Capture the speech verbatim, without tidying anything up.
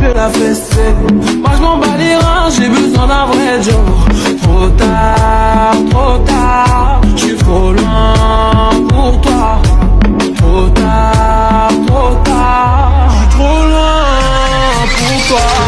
de la fessée. Moi je m'en bats les reins, j'ai besoin d'un vrai job. Trop tard, trop tard, je suis trop loin pour toi. Trop tard, trop tard, je suis trop loin pour toi.